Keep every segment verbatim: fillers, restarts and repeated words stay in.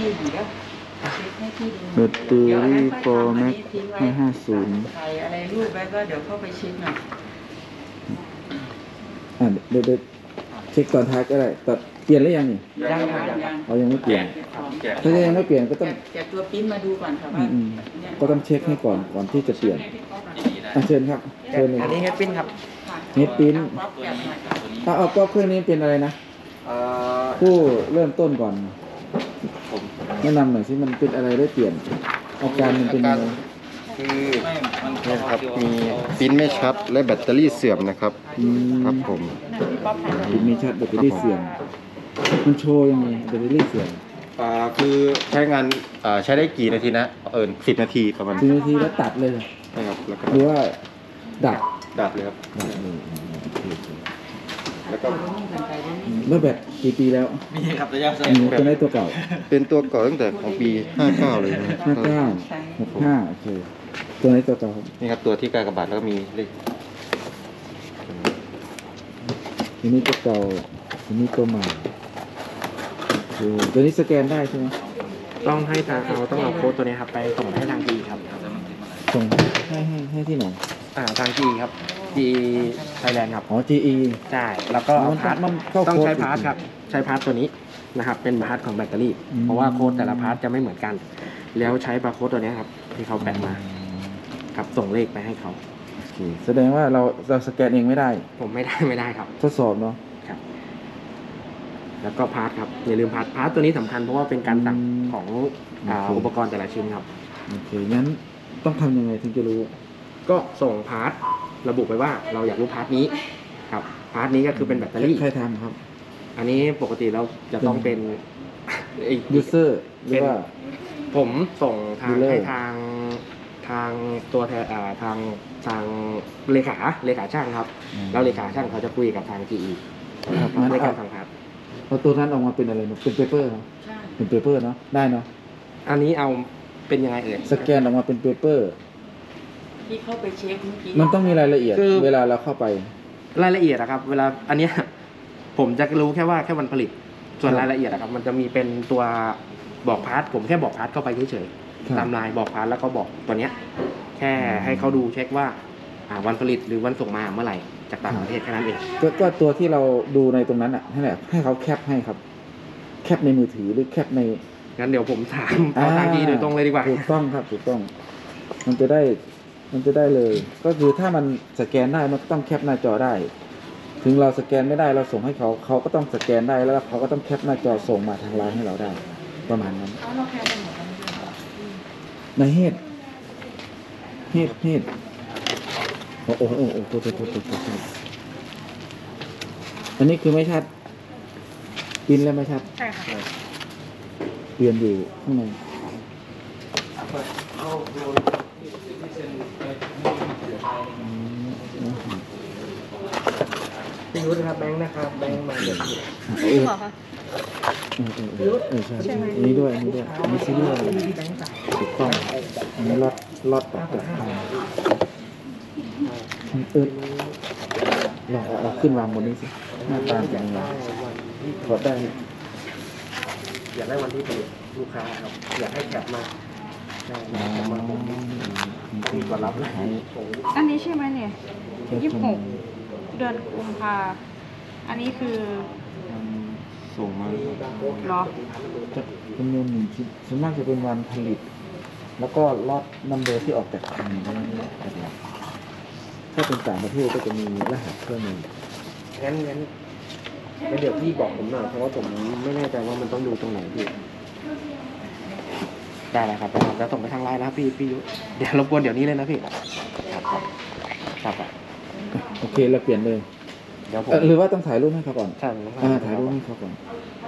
พี่ดีแล้วเช็คให้พี่ดูแบตเตอรี่โปรแม็กห้าห้าศูนย์ใส่อะไรรูปไว้ก็เดี๋ยวเข้าไปเช็คหน่อยอ่าเดี๋ยวเช็คก่อนท้ายก็ได้แต่เปลี่ยนแล้วยังนี่ยังยังเขายังไม่เปลี่ยนถ้ายังไม่เปลี่ยนก็ต้องแกะตัวปิ้นมาดูก่อนค่ะว่าก็ต้องเช็คให้ก่อนก่อนที่จะเปลี่ยนเชิญครับเชิญเลยอันนี้เฮดปิ้นครับเฮดปิ้นถ้าเอาก็เครื่องนี้เป็นอะไรนะผู้เริ่มต้นก่อนแนะนำหน่อยสิมันเป็นอะไรได้เปลี่ยนอาการมันเป็นยังไงคือนี่ครับมีปิ้นไม่ชัดและแบตเตอรี่เสื่อมนะครับครับผมปิ้นไม่ชัดแบตเตอรี่เสื่อมมันโชว์ยังไงแบตเตอรี่เสื่อมอ่าคือใช้งานอ่าใช้ได้กี่นาทีนะเออสิบนาทีประมาณสิบนาทีแล้วตัดเลยใช่ครับแล้วก็หรือว่าดับดับเลยครับดับเลยแล้วก็เมื่อแบบกี่ปีแล้วมีครับระยะสั้นเป็นได้ตัวเก่าเป็นตัวเก่าตั้งแต่ของปีห้าเก้าเลยนะห้าเก้าหกห้าโอเคตัวไหนตัวเก่านี่ครับตัวที่กากบาทแล้วก็มีเลขทีนี้ตัวเก่าทีนี้ตัวใหม่ตัวนี้สแกนได้ใช่ไหมต้องให้ทางเราต้องเอาโค้ดตัวนี้ครับไปส่งให้ทางจีครับส่งให้ให้ให้ที่ไหนอ่าทางจีครับจีไทยแลนด์ครับอ๋อ จี อีใช่แล้วก็พาร์ทต้องใช้พาร์ทครับใช้พาร์ทตัวนี้นะครับเป็นพาร์ทของแบตเตอรี่เพราะว่าโค้ดแต่ละพาร์ทจะไม่เหมือนกันแล้วใช้บาร์โค้ดตัวนี้ครับที่เขาแปะมาครับส่งเลขไปให้เขาแสดงว่าเราเราสแกนเองไม่ได้ผมไม่ได้ไม่ได้ครับทดสอบเนาะครับแล้วก็พาร์ทครับอย่าลืมพาร์ทพาร์ทตัวนี้สำคัญเพราะว่าเป็นการสั่งของอุปกรณ์แต่ละชิ้นครับโอเคงั้นต้องทำยังไงถึงจะรู้ก็ส่งพาร์ทระบุไปว่าเราอยากรู้พาร์ทนี้ครับพาร์ทนี้ก็คือเป็นแบตเตอรี่ใครทำครับอันนี้ปกติเราจะต้องเป็นยูเซอร์หรือว่าผมส่งทางให้ทางทางตัวแทนทางทางเลขาเลขาช่างครับแล้วเลขาช่างเขาจะคุยกับทาง จี อี ในการสั่งพาร์ทเอาตัวนั้นออกมาเป็นอะไรเนาะเป็นเปเปอร์เนาะเป็นเปเปอร์เนาะได้เนาะอันนี้เอาเป็นยังไงเอ่ยสแกนออกมาเป็นเปเปอร์ที่เข้าไปเช็คเมื่อกี้มันต้องมีรายละเอียดเวลาเราเข้าไปรายละเอียดนะครับเวลาอันนี้ผมจะรู้แค่ว่าแค่วันผลิตส่วนรายละเอียดนะครับมันจะมีเป็นตัวบอกพาร์ทผมแค่บอกพาร์ทเข้าไปเฉยๆตามลายบอกพาร์ทแล้วก็บอกตัวเนี้ยแค่ให้เขาดูเช็คว่าวันผลิตหรือวันส่งมาเมื่อไหร่จากต่างประเทศแค่นั้นเองก็ตัวที่เราดูในตรงนั้นอ่ะให้แหละให้เขาแคปให้ครับแคปในมือถือหรือแคปในงั้นเดี๋ยวผมถามเขาทางดีโดยตรงเลยดีกว่าถูกต้องครับถูกต้องมันจะได้มันจะได้เลยก็คือถ้ามันสแกนได้มันต้องแคปหน้าจอได้ถึงเราสแกนไม่ได้เราส่งให้เขาเขาก็ต้องสแกนได้แล้วเขาก็ต้องแคปหน้าจอส่งมาทางไลน์ให้เราได้ประมาณนั้นในเฮดเฮดเฮดโอ้โหโอ้โหโทษโทษโทษโทษโทษอันนี้คือไม่ชัดปิ้นแล้วไม่ชัดใช่ค่ะเปลี่ยนอยู่ข้างในพี่ยุทธนะครับแบงค์นะครับแบงค์มาเดี๋ยวนี่เหรอคะเออเออเออใช่อันนี้ด้วยอันนี้ด้วยอันนี้ซื้อด้วยถูกต้องอันนี้ลอดลอดแบบแบบเออลองเอาขึ้นวางบนนี้สิหน้าตาเป็นยังไงขอได้อยากได้วันที่ผลิตลูกค้าครับอยากให้แคปมามีกว่ารับนะอันนี้ใช่ไหมเนี่ยยี่สิบหกเดือนกุมภาอันนี้คือส่งมาหรอจะจำนวนหนึ่งชิ้นส่วนมากจะเป็นวันผลิตแล้วก็ล็อตนัมเบอร์ที่ออกจากคลังนี่ถ้าเป็นต่างประเทศก็จะมีรหัสเครื่องมืองั้นงั้นงั้นเดี๋ยวพี่บอกผมหน่อยเพราะว่าผมไม่แน่ใจว่ามันต้องดูตรงไหนพี่ได้แล้วครับผมจะส่งไปทางไลน์นะพี่พี่ยุเดี๋ยวรบกวนเดี๋ยวนี้เลยนะพี่ครับครับครับโอเคเราเปลี่ยนเลยเดี๋ยวผมหรือว่าต้องถ่ายรูปให้เขาก่อนใช่ถ่ายรูปให้เขาก่อน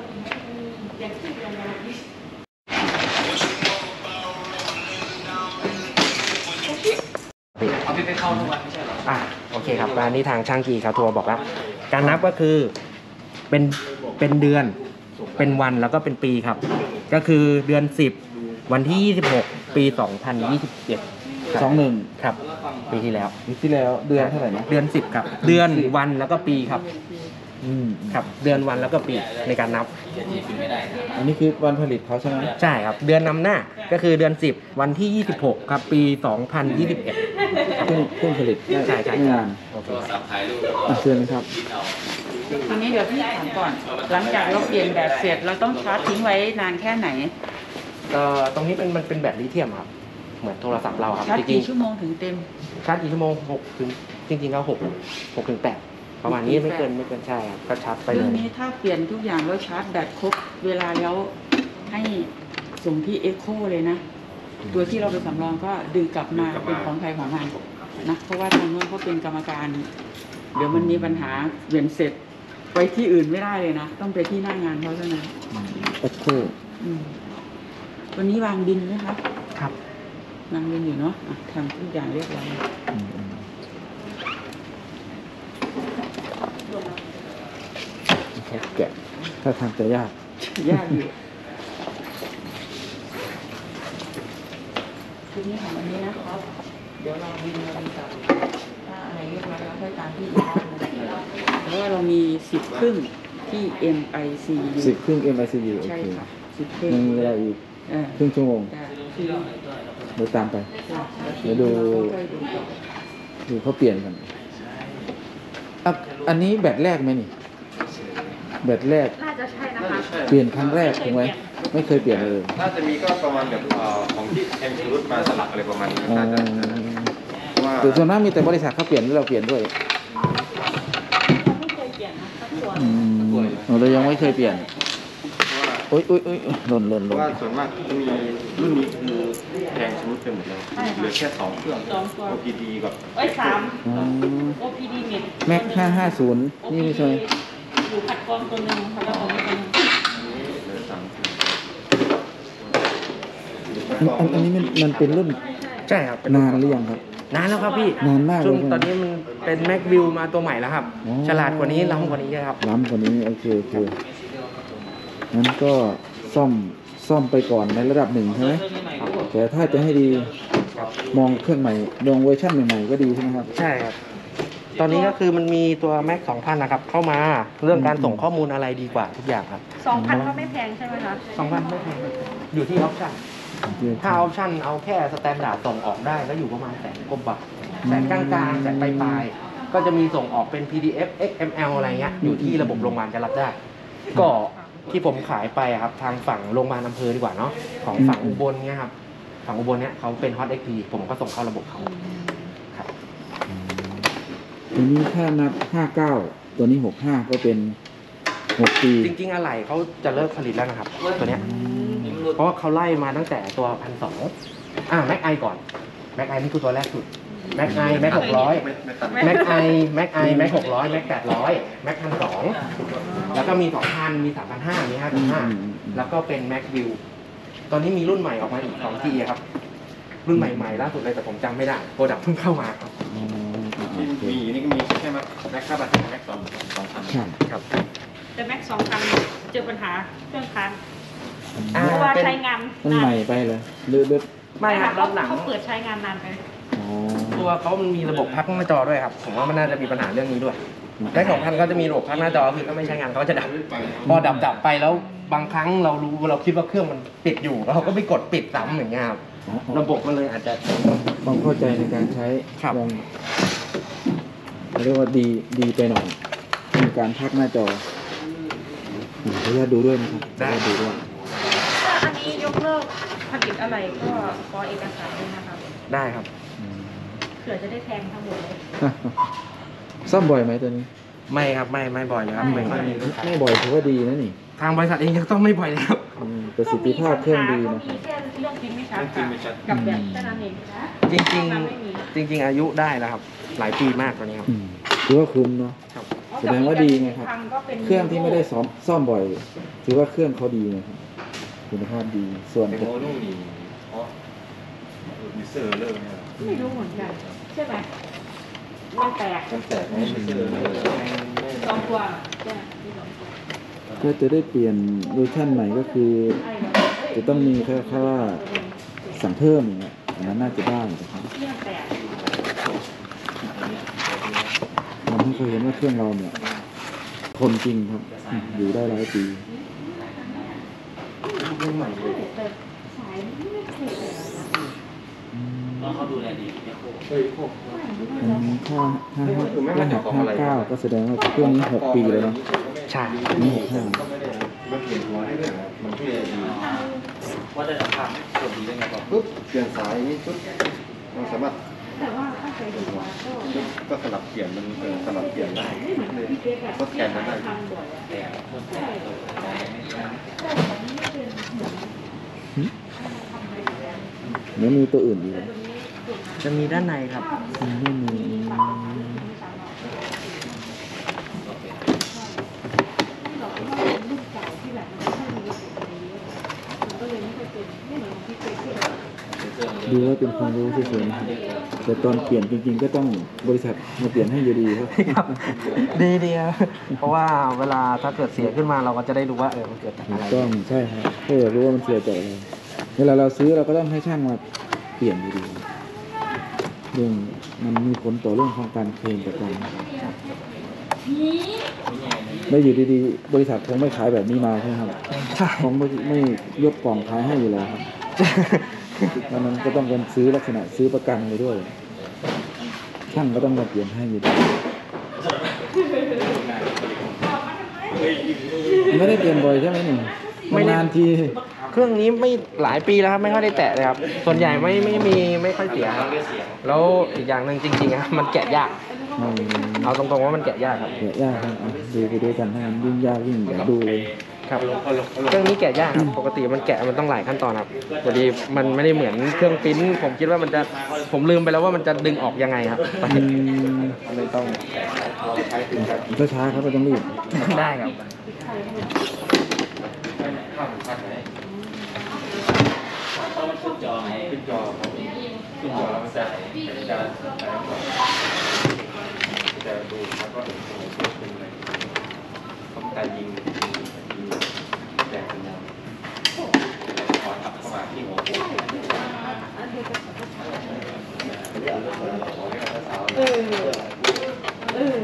เอาไปเข้าทุกวันไม่ใช่หรออ่ะโอเคครับอันนี้ทางช่างกีเขาโทรบอกแล้วการนับก็คือเป็นเป็นเดือนเป็นวันแล้วก็เป็นปีครับก็คือเดือนสิบวันที่ยี่สิบหกปีสองพันยี่สิบเจ็ดสองหนึ่งครับปีที่แล้วปีที่แล้วเดือนเท่าไหร่นะเดือนสิบครับเดือนวันแล้วก็ปีครับอืมครับ เดือนวันแล้วก็ปีในการนับอันนี้คือวันผลิตเขาใช่ไหมใช่ครับ เดือนนำหน้าก็คือเดือนสิบวันที่ยี่สิบหกครับปีสองพันยี่สิบเอ็ดเพิ่งเพิ่งผลิตได้ใช่ใช่ไม่นานโอเคครับอ่ะเชิญนะครับทีนี้เดี๋ยวพี่ถามก่อน หลังจากเราเปลี่ยนแบบเสร็จเราต้องชาร์จทิ้งไว้นานแค่ไหนเอ่อตรงนี้เป็นมันเป็นแบบลิเธียมครับ เหมือนโทรศัพท์เราครับชาร์จจริกี่งชั่วโมงถึงเต็มๆชาร์จกี่ชั่วโมงหกถึงจริงๆก็หกหกถึงแปดประมาณนี้ไม่เกินไม่เกินใช่ครับก็ชาร์จไปเลเรื่อย งนี้ถ้าเปลี่ยนทุกอย่างแล้วชาร์จแบตครบเวลาแล้วให้ส่งที่เอ็กโคเลยนะ ตัวที่เราไปสำรองก็ดึงกลับมาเป็นของใครของมันนะเพราะว่าทางนู้นเขาเป็นกรรมการ เดี๋ยวมันมีปัญหาเวียนเสร็จไปที่อื่นไม่ได้เลยนะ ต้องไปที่หน้างานเขาเท่านั้นเอ็กโคอืมวันนี้วางบินไหมคะครับวางบินอยู่เนาะอ่ะทำทุกอย่างเรียบร้อยอืมอืมแกะถ้าทางจะยากยากอยู่ทีนี้ของวันนี้นะครับ เดี๋ยวเราบินเราบินกลับถ้าอะไรเรียบร้อยแล้วค่อยตามที่อีกรอบหนึงเพราะว่าเรามีสิบครึ่งที่ เอ็ม ไอ ซี ยูสิบครึ่ง เอ็ม ไอ ซี ยู โอใช่เคค่ะสิบครึ่งยังมีเวลาอีกเออครึ่งชั่วโมงจ้ะเดี๋ยวตามไปจ้ะเดี๋ยวดูค่อยๆดูก่อนดูเขาเปลี่ยนกันอ่ะอันนี้แบตแรกไหมนี่ แบตแรกน่าจะใช่นะคะเปลี่ยนครั้งแรกถูกไหมไม่เคยเปลี่ยนเลยน่าจะมีก็ประมาณแบบเอ่อของที่เอ็มพีรุตมาสลับอะไรประมาณนี้อ๋อน่าจะเพราะว่าแต่ส่วนมากมีแต่บริษัทเขาเปลี่ยนหรือเราเปลี่ยนด้วยไม่เคยเปลี่ยนนะสักตัวอืมเรายังไม่เคยเปลี่ยนโอ๊ยโอ๊ยโอ๊ยหล่นหล่นเพหล่ราะนว่าส่วนมากจะมีรุ่นนี้คือแพงชำรุดไปหมดเลยเหลือแค่สองเครื่องสองตัวโอ พี ดี กับเอ้ยสามอ๋อโอ พี ดี เน็ตแม็กห้าห้าศูนย์นี่ไม่ใช่ไหมอยู่ขัดกรองตัวหนึ่งแล้วก็ตัวนี้ตัวหนึ่งเหลือสามเครื่องอันอันอันนี้มันมันเป็นรุ่นใช่ครับเป็นนานหรือยังครับนานแล้วครับพี่นานมากเลยช่วงใช่ไหมตอนนี้มันเป็นแม็กวิวมาตัวใหม่แล้วครับอ๋อฉลาดกว่านี้ล้ำกว่านี้เยอะครับล้ำกว่านี้โอเคโอเคงั้นก็ซ่อมซ่อมไปก่อนในระดับหนึ่งใช่ไหมแต่ถ้าจะให้ดีมองเครื่องใหม่มองเวอร์ชันใหม่ๆก็ดีใช่ไหมครับใช่ครับ ตอนนี้ก็คือมันมีตัวแม็กสองพันนะครับ เข้ามาเรื่องการส่งข้อมูลอะไรดีกว่าทุกอย่างครับสองพันก็ไม่แพงใช่ไหมคะสองพันไม่แพงอยู่ที่ออปชั่นถ้าออปชั่นเอาแค่สแตนดาร์ดส่งออกได้ก็อยู่ประมาณแสนกว่าบาทแสนกลางๆแสนปลายๆก็จะมีส่งออกเป็น พี ดี เอฟ เอ็กซ์ เอ็ม แอล อะไรเงี้ยอยู่ที่ระบบโรงพยาบาลจะรับได้ ก็ที่ผมขายไปอะครับทางฝั่งโรงพยาบาลอำเภอดีกว่าเนาะของฝั่งอุบลเนี่ยครับฝั่งอุบลเนี่ยเขาเป็น Hot เอ็กซ์ พี ผมก็ส่งเข้าระบบเขาครับทีนี้ถ้านับห้าเก้าตัวนี้หกห้าก็เป็นหกปีจริงๆ อะไหล่เขาจะเลิกผลิตแล้วนะครับ ตัวเนี้ยเพราะว่าเขาไล่มาตั้งแต่ตัวพันสองอ่าแม็กไอก่อนแม็กไอนี่คือตัวแรกสุดแม็กไอแม็กหกร้อยไม่ไม่ตัดแม็กไอแม็กไอแม็กหกร้อยแม็กแปดร้อยแม็กพันสองแล้วก็มีสองพันมีสามพันห้ามีห้าพันห้าแล้วก็เป็นแม็กวิวตอนนี้มีรุ่นใหม่ออกมาอีกสองทีครับ รุ่นใหม่ๆล่าสุดเลยแต่ผมจำไม่ได้โปรดักเพิ่งเข้ามาครับอ๋อที่มีอยู่นี่ก็มีแค่แม็กค่าบัตรแม็กสองสองพันครับครับแต่แม็กสองพันเจอปัญหาเครื่องค้างอ่าเพราะว่าเป็นใช้งานมันใหม่ไปเลยหรือหรือไม่ครับรเขาอบหลังเขาเปิดใช้งานนานไปอ๋อตัวเขามันมีระบบพักหน้าจอด้วยครับ ผมว่ามันน่าจะมีปัญหาเรื่องนี้ด้วยแม็กสองพันก็จะมีระบบพักหน้าจอคือถ้าไม่ใช้งานเขาจะดับ พอดับดับไปแล้วบางครั้งเรารู้เราคิดว่าเครื่องมันปิดอยู่แล้วเราก็ไปกดปิดซ้ำอย่างเงี้ยครับอ๋อระบบมันเลยอาจจะความเข้าใจในการใช้ครับยังเรียกว่าดีดีไปหน่อยมีการพักหน้าจอขออนุญาตดูด้วยนะครับขออนุญาตดูด้วยถ้าอันนี้ยกเลิกผลิตอะไรก็ขอเอกสารด้วยนะคะได้ครับอืมเผื่อจะได้แทงทั้งหมดเลยซ่อมบ่อยไหมตัวนี้ไม่ครับไม่ไม่บ่อยเลยครับไม่ค่อยมีลูกค้าไม่บ่อยถือว่าดีนะนี่ทางบริษัทเองยังต้องไม่บ่อยเลยครับอืมประสิทธิภาพเครื่องดีก็นะมีแค่เรื่องพิมพ์ไม่ชัดค่ะกับแบบแค่นั้นเองจริงมันไม่มีๆ จริง ๆ อายุได้แล้วครับ หลายปีมากตัวนี้ครับอืมถือว่าคุ้มเนาะครับแสดงว่าดีไงครับก็ป็นเครื่องที่ไม่ได้ซ่อมซ่อมบ่อย ถือว่าเครื่องเขาดีนะครับคุณภาพดีส่วนเป็นโมดูลนี่เพราะมีเซอร์เลอร์เนี่ยไม่รู้เหมือนกันใช่ไหมมันแตกมันแตกไม่มีเซอร์เลอร์สองตัวใช่มีสองตัวถ้าจะได้เปลี่ยนเวอร์ชันใหม่ก็คือใช่จะต้องมีแค่แค่ว่าสั่งเพิ่มอย่างเงี้ยอันนั้นน่าจะได้นะครับเรื่องแตกทำให้เขาเห็นว่าเครื่องเราเนี่ยทนจริงครับ อยู่ได้หลายปีน้องเขาดูแลดีเอโคอันนี้ถ้าถ้ารหัสห้าเก้าก็แสดงว่าเครื่องนี้หกปีเลยเนาะใช่นี่หกห้ามันเปลี่ยนหัวได้ด้วยนะมันเปลี่ยนดีว่าได้สัมผัสกดดีได้ไงบอกปุ๊บเปลี่ยนสายนี้ปุ๊บเราสามารถแต่ว่าถ้าเคยดูว่าก็ก็สลับเปลี่ยนมันเออสลับเปลี่ยนได้เลยก็แกนนั้นได้แต่คนแต่แล้วมีตัวอื่นอีกไหมจะมีด้านในครับไม่มี ดูว่าเป็นความรู้เฉยๆนะครับแต่ตอนเปลี่ยนจริงๆ ก็ต้องบริษัทมาเปลี่ยนให้อยู่ดีครับดีดีครับเพราะว่าเวลาถ้าเกิดเสียขึ้นมาเราก็จะได้รู้ว่าเออมันเกิดจากถูอะกไรต้องใช่ครับถ้าอยากรู้ว่ามันเสียจากอะไรเวลาเราซื้อเราก็ต้องให้ช่างมาเปลี่ยนอยู่ดีเรื่องมันมีผลต่อเรื่องของการเคลมประกันแล้วอยู่ดีๆ บริษัทคงไม่ขายแบบนี้มาใช่ไหมครับใช่คงไม่ไม่ยกกล่องขายให้อยู่แล้วครับดังนั้นก็ต้องเป็นซื้อลักษณะซื้อประกันไปด้วยช่างก็ต้องมาเปลี่ยนให้อยู่ดีไม่ได้เปลี่ยนบ่อยใช่ไหมหนึ่งนานๆทีเครื่องนี้ไม่หลายปีแล้วครับไม่ค่อยได้แตะเลยครับส่วนใหญ่ไม่ไม่มีไม่ค่อยเสียครับแล้วอีกอย่างหนึ่งจริงๆครับมันแกะยากอืมเอาตรงๆว่ามันแกะยากครับแกะยากครับอ่ะดูไปด้วยกันถ้ามันยิ่งยากยิ่งอยากดูเลยครับเครื่องนี้แกะยากครับปกติมันแกะมันต้องหลายขั้นตอนครับพอดีมันไม่ได้เหมือนเครื่องปริ้นผมคิดว่ามันจะผมลืมไปแล้วว่ามันจะดึงออกยังไงครับอืมเลยต้องถ้าช้าครับไม่ต้องรีบได้ครับเพราะมันขึ้นจอไงขึ้นจอครับขึ้นจอแล้วมันจะจะจะดูครับว่าเป็นอะไรทำการยิงแรงเป็นยังขอทับเข้ามาที่หัวผมเออเออ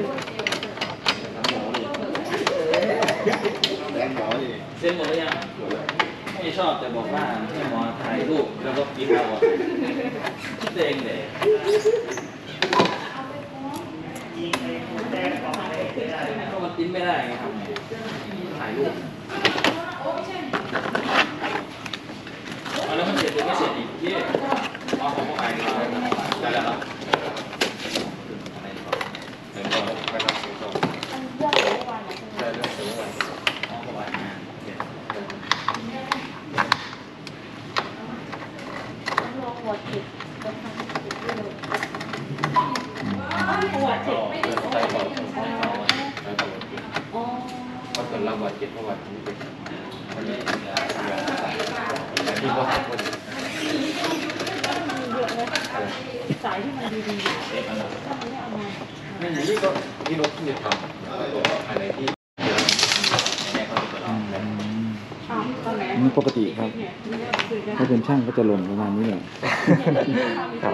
เส้นหมดแล้วยังไม่ชอบแต่บอกว่าให้หมอถ่ายรูปแล้วก็พิมพ์เอาอะคิดเองเลยก็มันพิมพ์ไม่ได้ไงครับถ่ายรูปเอาแล้วมันเสร็จหรือไม่เสร็จอีกที่เอาของพวกไอ้มาได้แล้วครับอะไรต่อเดี๋ยวก่อนไปรับเดี๋ยวก่อนได้เรื่องเสร็จแล้วเอาเข้าไปนะเดี๋ยวเพราะส่วนเราบาดเจ็บเพราะว่าที่เป็นที่พวกเขาคนสายที่มันดีๆถ้ามันไม่เอามานั่นนี่ก็ที่รถที่จะทำอะไรที่เดี๋ยวแม่เขาจะลองแล้วอ้าวตอนไหนนี่ปกติครับ ถ้าเป็นช่างก็จะหล่นประมาณนี้แหละครับ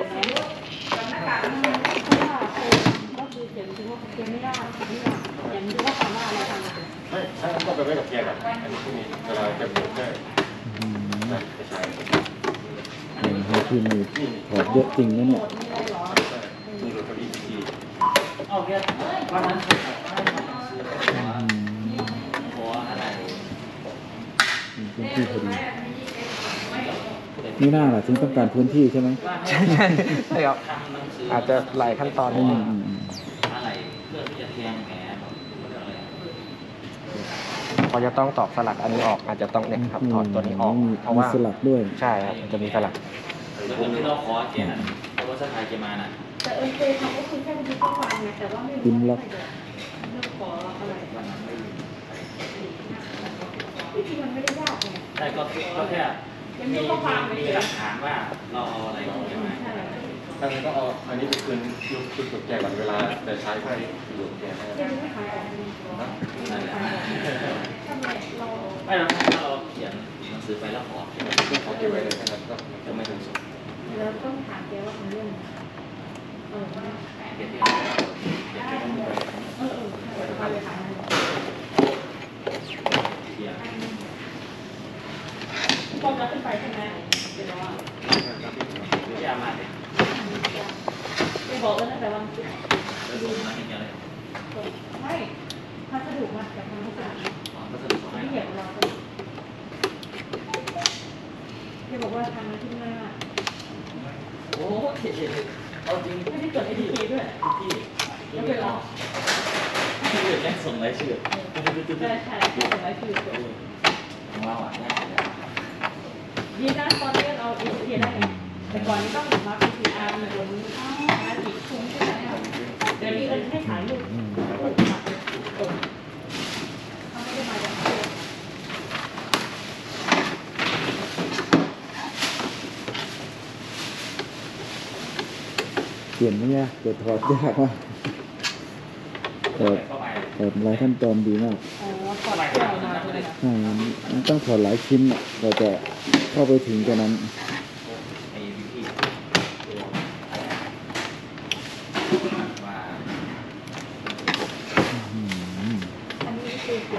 ก็คือเขียนถึงว่าเขียนไม่ได้ไม่ได้เขียนถึงว่าคำว่าอะไรทำไม่ถ้าก็ไปไว้กับแกแบบอันนี้ที่มีเวลาจะปลูกได้อืมจะใช้เออให้คือมีถอดเยอะจริงนะเนี่ยมีรถพอดีทีเอาแค่วันนั้นคืออืมหัวอะไรมีพื้นที่พอดีนี่น่าล่ะถึงต้องการพื้นที่ใช่ไหมใช่ใช่ใช่ครับอาจจะหลายขั้นตอนนิอืดมนึงอืมอืมอะไรเพื่อที่จะแทงแผลแบบอะไรพอจะต้องตอกสลักอันนี้ออกอาจจะต้องเนี่ยครับถอดตัวนี้ออกมีเพราะว่ามีสลักด้วยใช่ครับมันจะมีสลักแล้วคนที่เราขอแกน่ะเพราะว่าสกายแกมาน่ะแต่เออเคยทำก็คือแค่บันทึกข้อความไงแต่ว่าไม่รู้พิมพ์ลักเรื่องขออะไรที่จริงมันไม่ได้ยากไงใช่ก็ก็แค่มีมีหลักฐานว่าเราเอาอะไรใช่ไหมใช่ถ้างั้นก็เอาอันนี้ไปคืนยุคคืนกับแกก่อนเวลาจะใช้ก็ให้อยู่กับแกให้ยังไม่ขายของเลยนั่นแหละถ้าเราไม่เราถ้าเราเขียนหนังสือไปแล้วขอก็ขอเก็บไว้เลยนะครับก็จะไม่ถึงสุดเราต้องถามแกว่ามันเรื่องเออเปลี่ยนที่เปลี่ยนที่เออเออมาเลยค่ะพอจะขึ้นไปใช่ไหมเดี๋ยวว่าอย่ามาเลยไปบอกแล้วนะแต่ว่าดูมาเห็นอะไรไม่พัสดุมาจากทางพัสดุพัสดุที่เห็นเราที่บอกว่าทำมาที่หน้าโอ้เห็นเห็นเอาจริงไม่ได้จดไอทีพีด้วยที่ไม่เป็นหรอกที่อื่นแค่ส่งรายชื่อใช่ใช่ส่งรายชื่อของเราอ่ะง่ายดีนะตอนนี้เราอีทีได้แต่ก่อนนี้ต้องมาพีซีอาร์มีบนมาติดคุ้มใช่ไหมเดี๋ยวนี้เราให้ถ่ายรูปเขาไม่ได้มาจากที่เปลี่ยนไม่ยากแต่ถอดยากมากถอดถอดหลายขั้นตอนดีมากอ๋อถอดเสื้อออกมาเลยค่ะอ่ามันต้องถอดหลายชิ้นอ่ะกว่าจะเข้าไปถึงตัวนั้นไอ้วิธีตัวอะไรว่าอืมอันนี้คือเปลี่ยน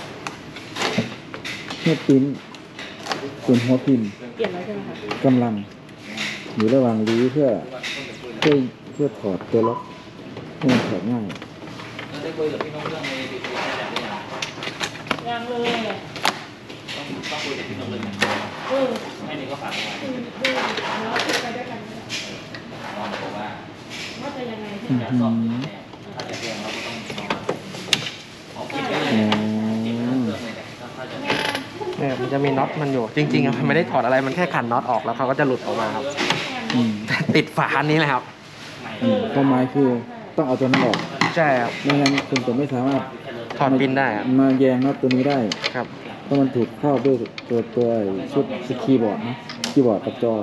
เพื่อปิ้นเป็นหัวพิมพ์เปลี่ยนแล้วใช่ไหมคะกำลังอยู่ระหว่างรื้อเพื่อเพื่อเพื่อถอดตัวล็อกให้มันถอดง่ายเราได้คุยกับพี่น้องเรื่องในวิธีการแบบนี้ยังยังเลยต้องต้องคุยกับพี่น้องเรื่องนี้เออไม่นี่ก็ฝากไว้คือดูแล้วคุยไปด้วยกันเนี่ยลองบอกว่าว่าจะยังไงใช่อืไหมจะสอบยังไงถ้าจะเรียนเราก็ต้องลองขอคิดไปเลยคิดเรื่องเลยเนี่ยถ้าจะเนี่ยมันจะมีน็อตมันอยู่ จริงๆอะมันไม่ได้ถอดอะไร มันแค่ขันน็อตออกแล้วเขาก็จะหลุดออกมาครับอืมติดฝาอันนี้แหละครับอืมความหมายคือต้องเอาตัวนั้นออกใช่ครับไม่งั้นคุณจะไม่สามารถถอดปินได้ครับมาแยงน็อตตัวนี้ได้ครับเพราะมันถูกครอบด้วยตัวตัวไอ้ชุดสคีย์บอร์ดนะคีย์บอร์ดกับจอ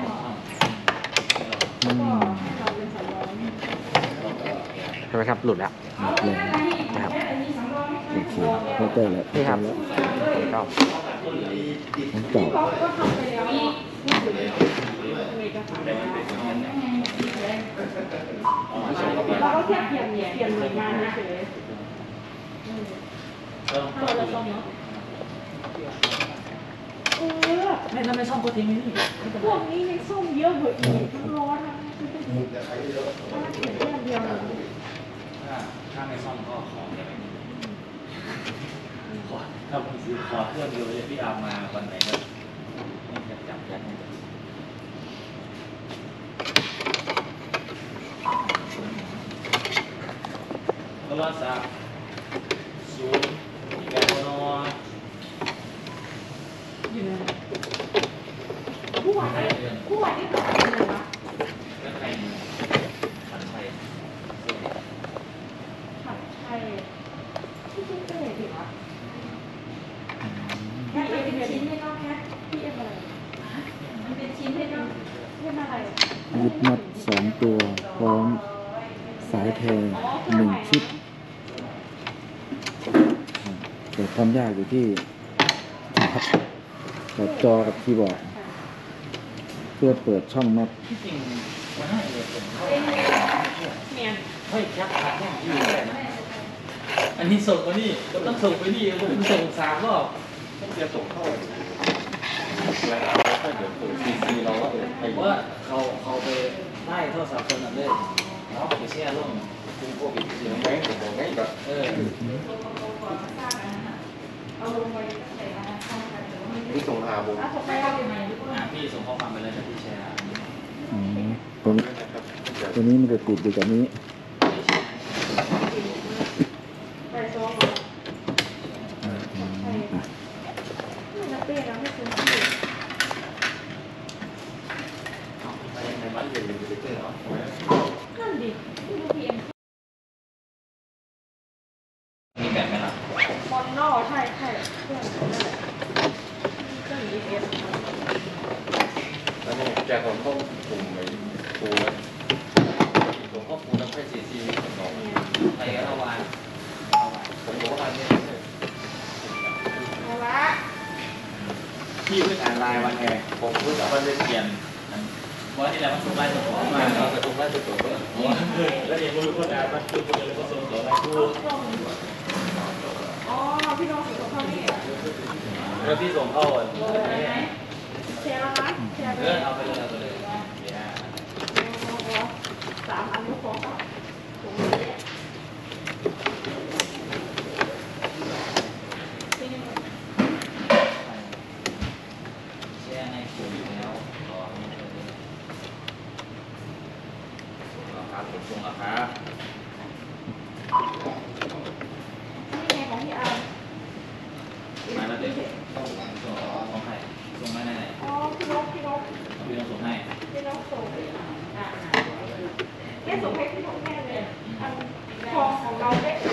อืมใช่ไหมครับ หลุดแล้วหมดเลยนะครับโอเคเข้าใจแล้วนี่ครับเข้าใจแล้วผมก็ของเก่าก็ทำไปแล้วพูดถึงเอกสารเราก็แค่เปลี่ยนเปลี่ยนหน่วยงานเฉยๆตัวละสองเนาะเออไม่ทำไมซ่อมก็ทิ้งไว้นี่พวกนี้ในส้มเยอะเหมือนอีกทั้งร้อนทั้งคือต้องถ้าเปลี่ยนแค่เดียวถ้าถ้าไม่ซ่อมก็ขอได้ไหมขอถ้าผมซื้อขอเครื่องเดียวเลยพี่อามาวันไหนก็นี่จะจับยัดให้โทรศัพท์ศูนย์อีกแบบนออยู่ในผู้ว่าได้ผู้ว่าได้ต่อเลยวะแล้วใครมีขันไฟผัดไทยที่ชื่อเต้ดิวะแค่เป็นชิ้นให้น้องแค่ที่อะไรมันเป็นชิ้นให้น้องเรียกอะไรยึดน็อตสองตัวพร้อมสายแทงหนึ่งชุดแต่ความยากอยู่ที่กับจอกับคีย์บอร์ดเพื่อเปิดช่องน็อตที่จริงมันให้เลยผมเข้าเมียนเฮ้ยยักษ์ขาดแค่ที่เลยนะอันนี้ส่งมานี่ก็ต้องส่งไปนี่ผมส่งสามรอบต้องจะส่งเข้าแล้วก็เดี๋ยวเปิดซีซีเราก็ไอ้ว่าเขาเขาไปได้โทรศัพท์คนนั้นเลยเนาะไปแช่ร่วมคุมโควิดเสียงแบงค์ผมบอกไงแบบเออเอาลงไปตั้งแต่ช่องกันนี่ส่งหาผมแล้วผมไปเอายังไงอ่าพี่ส่งข้อความไปเลยนะพี่แชร์อ๋อตัวนี้ตัวนี้มันจะติดอยู่กับนี้ไปซ้อมอ่าอ่าไม่นักเรียนแล้วไม่คุ้นที่ไปในบ้านเรียนหรือไปเจอเหรอนั่นดิที่ลูกเรียนมีแบบไหมล่ะบอลนอใช่ใช่เพื่อนนั่นแหละเรื่องอีเอสแล้วนี่แกส่งเข้ากลุ่มไอ้ครูนะผมก็ปูน้ำไฟซีซีสองไทยระวานผมบอกว่าอันนี้เอาละพี่เพิ่งอ่านไลน์วันไงผมเพิ่งกับว่าได้เปลี่ยนว่านี่แหละมันส่งไล่ส่งของมาเราจะส่งไล่ส่งของแล้วเดี๋ยวมือคนอ่านมันคือคนเลยก็ส่งต่อไล่ดูอ๋อพี่น้องส่งเข้านี่แล้วพี่ส่งเข้าอ่ะแชร์แล้วนะแชร์เลยเอาไปเลยเอาไปเลยสามอันลูกของส่งราคานี่ไงของพี่อาร์มาแล้วเด็กต้องส่งของใครส่งมาไหนไหนอ๋อพี่นกพี่นกพี่นกส่งให้พี่นกส่งอ่าแม่ส่งให้พี่นกแม่เลยอันของของเราเด็ก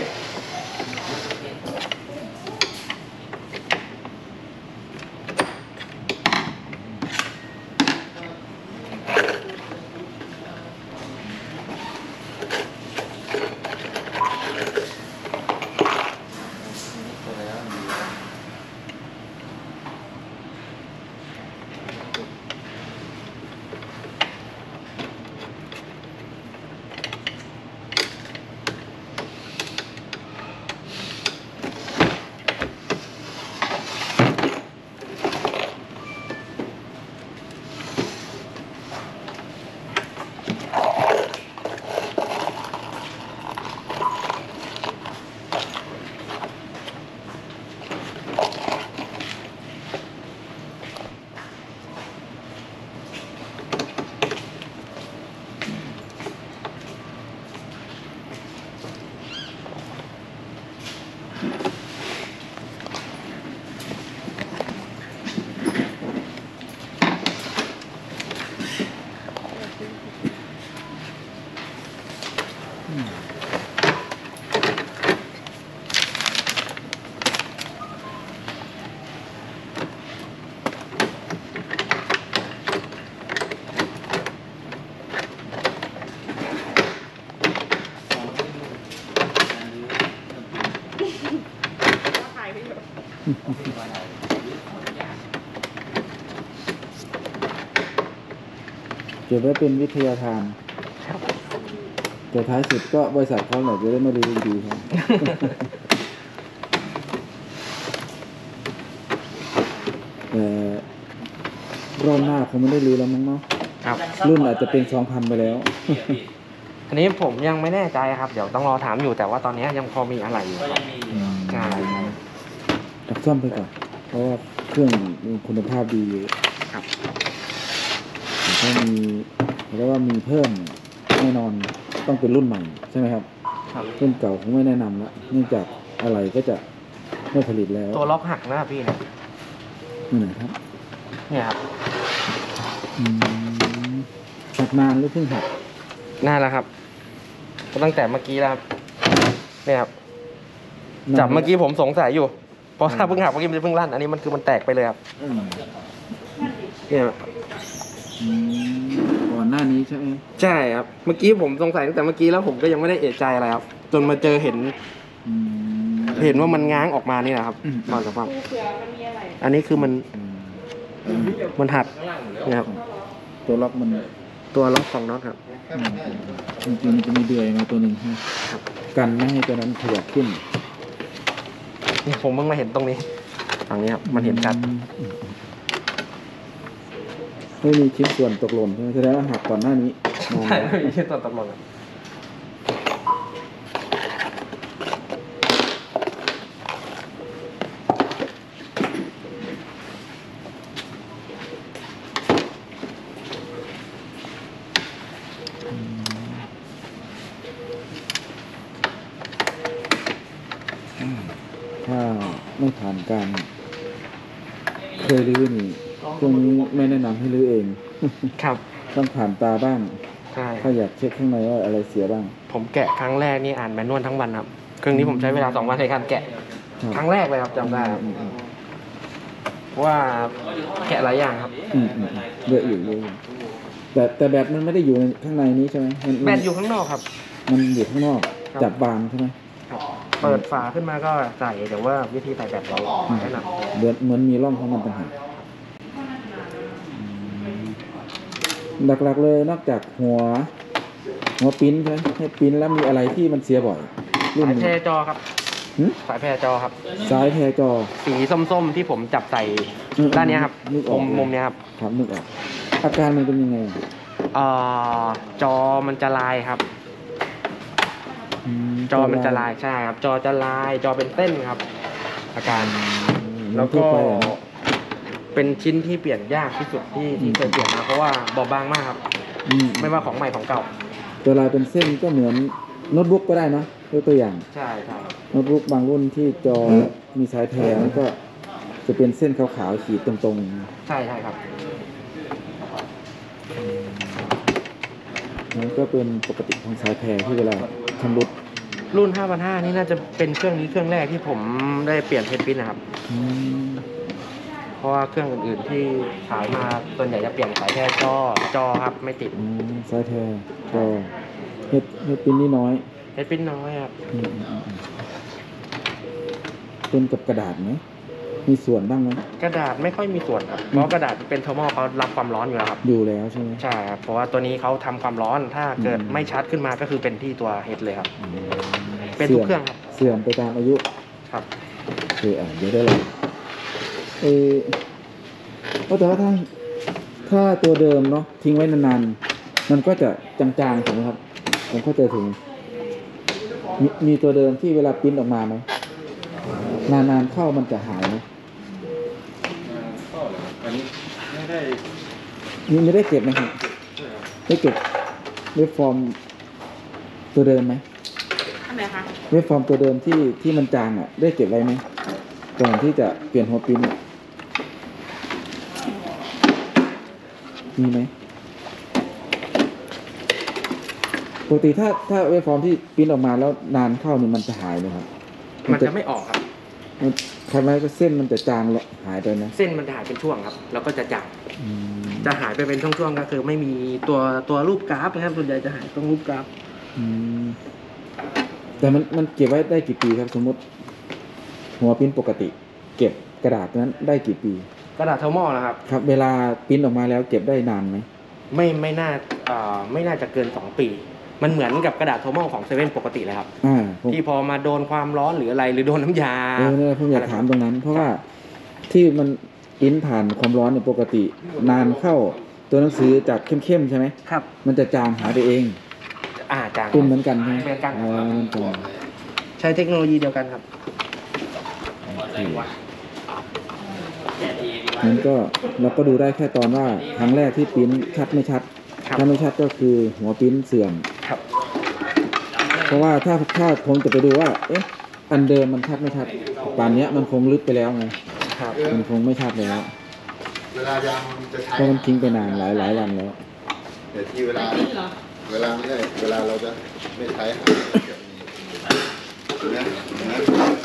เก็บไว้เป็นวิทยาทานแต่ท้ายสุดก็บริษัทเขาแหละจะได้ไม่รีวิวดีครับ แต่รอบหน้าคงไม่ได้รีแล้วมั้งเนาะครับรุ่นอาจจะเป็นสองพันไปแล้วอันนี้ผมยังไม่แน่ใจครับเดี๋ยวต้องรอถามอยู่แต่ว่าตอนนี้ยังพอมีอะไรอยู่ก็ยังมีอยู่ใช่ครับตักซ่อมไปก่อน เพราะว่าเครื่องมีคุณภาพดีอยู่ครับแต่ถ้ามีแล้วว่ามีเพิ่มแน่นอนต้องเป็นรุ่นใหม่ใช่ไหมครับครับรุ่นเก่าคงไม่แนะนำละเนื่องจากอะไรก็จะไม่ผลิตแล้วตัวล็อกหักนะพี่เนี่ยนี่ไหนครับเนี่ยครับอืมหักนานหรือเพิ่งหักน่าแล้วครับก็ตั้งแต่เมื่อกี้แล้วครับเนี่ยครับจับเมื่อกี้ผมสงสัยอยู่เพราะถ้าเพิ่งหักเมื่อกี้มันจะเพิ่งลั่นอันนี้มันคือมันแตกไปเลยครับอืมเนี่ยอืมก่อนหน้านี้ใช่ไหมใช่ครับเมื่อกี้ผมสงสัยตั้งแต่เมื่อกี้แล้วผมก็ยังไม่ได้เอะใจอะไรครับจนมาเจอเห็นอืมเห็นว่ามันง้างออกมานี่แหละครับอืมมาจากว่าเผื่อมันมีอะไรอันนี้คือมันอืมมันหักเนี่ยครับตัวล็อกมันตัวล็อกของน็อตครับอืมจริงๆมันจะมีเดือยมาตัวหนึ่งให้กันไม่ให้ตัวนั้นขยับขึ้นนี่ผมเพิ่งมาเห็นตรงนี้ฝั่งนี้ครับมันเห็นชัดอืมไม่มีชิ้นส่วนตกหล่นใช่ไหมแสดงว่าหักก่อนหน้านี้นานใช่แล้วไม่มีชิ้นส่วนตกหล่นครับถ้าไม่ผ่านการเคยรื้อนี่เครื่องนี้ไม่แนะนำให้รื้อเองครับต้องผ่านตาบ้างใช่ถ้าอยากเช็คข้างในว่าอะไรเสียบ้างผมแกะครั้งแรกนี่อ่านแมนนวลทั้งวันครับเครื่องนี้ผมใช้เวลาสองวันในการแกะครับครั้งแรกเลยครับจำได้ครับอืมอืมเพราะว่าแกะหลายอย่างครับอืมอืมเยอะอยู่เยอะอยู่แต่แต่แบตมันไม่ได้อยู่ในข้างในนี้ใช่ไหมมันแบตอยู่ข้างนอกครับมันอยู่ข้างนอกครับจับบานใช่ไหมครับ เปิดฝาขึ้นมาก็ใส่แต่ว่าวิธีใส่แบตเราแนะนำเหมือนเหมือนมีร่องของมันต่างหากอืมหลักๆเลยนอกจากหัว หัวปิ้นใช่ไหมให้ปิ้นแล้วมีอะไรที่มันเสียบ่อยรุ่นสายนี้แพรจอครับหึสายแพรจอครับสายแพรจอสีส้มๆที่ผมจับใส่อืมด้านเนี้ยครับนึกออกมุมมุมเนี้ยครับครับนึกออกอาการมันเป็นยังไงเอ่อจอมันจะลายครับมจอมันจะลายใช่ครับ จอจะลายจอเป็นเส้นครับ อาการอืมแล้วทั่ก็ไปอะนะเป็นชิ้นที่เปลี่ยนยากที่สุดที่ที่เคยเปลี่ยนมาเพราะว่าบอบบางมากครับอืมไม่ว่าของใหม่ของเก่าตัวลายเป็นเส้นก็เหมือนโน้ตบุ๊กก็ได้เนอะยกตัวอย่างใช่ใช่โน้ตบุ๊กบางรุ่นที่จอมีสายแพรมันก็จะเป็นเส้นขาวๆขีดตรงๆใช่ใช่ครับนั่นก็เป็นปกติของสายแพรที่เวลาชำรุดรุ่น ห้าพันห้า นี่น่าจะเป็นเครื่องนี้เครื่องแรกที่ผมได้เปลี่ยนเพชรปิ้นนะครับอืมเพราะว่าเครื่องอื่นๆที่ขายมาส่วนใหญ่จะเปลี่ยนสายแค่จอจอครับไม่ติดอืมสายแพรจอเฮ็ดเฮ็ดปิ้นนี่น้อยเพชรปิ้นน้อยครับอืมอืมอืมอืมเป็นกับกระดาษไหมมีส่วนบ้างไหมกระดาษไม่ค่อยมีส่วนครับ เพราะกระดาษเป็นเทอร์โมเขารับความร้อนอยู่แล้วครับอยู่แล้วใช่ไหมใช่ครับ เพราะว่าตัวนี้เขาทำความร้อน ถ้าเกิดอืมไม่ชาร์จขึ้นมาก็คือเป็นที่ตัวเฮดเลยครับอืมเป็นทุกเครื่องครับเสื่อมไปตามอายุครับโอเคอ่ะเดี๋ยวได้เลยเออก็แต่ว่าถ้าถ้าตัวเดิมเนาะทิ้งไว้นานๆมันก็จะจางๆถูกไหมครับผมเข้าใจถึงมีมีตัวเดิมที่เวลาปริ้นออกมาไหมนานๆเข้ามันจะหายไหมก็อันนี้ไม่ได้นี่ไม่ได้เก็บไหมครับได้เก็บเว็บฟอร์มตัวเดิมไหมอันไหนคะเว็บฟอร์มตัวเดิมที่ที่มันจางอ่ะ ได้เก็บไว้ไหมก่อนที่จะเปลี่ยนหัวปริ้นอะมีไหมปกติถ้าถ้าเว็บฟอร์มที่ปริ้นออกมาแล้วนานเข้าเนี่ยมันจะหายไหมครับมันจะไม่ออกครับมันทำไมก็เส้นมันจะจางและหายไปนะเส้นมันจะหายเป็นช่วงครับ แล้วก็จะจางอืมจะหายไปเป็นช่วงๆก็คือไม่มีตัวตัวรูปกราฟนะครับ ส่วนใหญ่จะหายตรงรูปกราฟอืมแต่มันมันเก็บไว้ได้กี่ปีครับ สมมติ หัวปริ้นปกติ เก็บกระดาษนั้นได้กี่ปีกระดาษเทอร์โมนะครับครับ เวลาปริ้นออกมาแล้วเก็บได้นานไหมไม่ไม่น่าเอ่อไม่น่าจะเกินสองปี มันเหมือนกับกระดาษโทรโมของเซเว่นปกติเลยครับอ่าผมที่พอมาโดนความร้อนหรืออะไรหรือโดนน้ำยาเออเนี่ยผมอยากถามตรงนั้น เพราะว่าที่มันปริ้นผ่านความร้อนเนี่ยปกติ นานเข้าตัวหนังสือจากเข้มๆใช่ไหมครับมันจะจางหายไปเองอ่าจางเป็นเหมือนกันใช่ไหมเหมือนกันอ๋อเหมือนกันใช้เทคโนโลยีเดียวกันครับนั้นก็เราก็ดูได้แค่ตอนว่าครั้งแรกที่ปริ้นชัดไม่ชัดครับถ้าไม่ชัดก็คือหัวปริ้นเสื่อมครับเพราะว่าถ้าถ้าผมจะไปดูว่า เอ๊ะ อันเดิมมันชัดไม่ชัดป่านเนี้ยมันคงลึกไปแล้วไงครับมันคงไม่ชัดแล้วเวลายางจะใช้เพราะมันทิ้งไปนานหลายหลายวันแล้วแต่ที่เวลา เวลาไม่ได้เวลาเราจะไม่ใช้หาเนี่ยนะ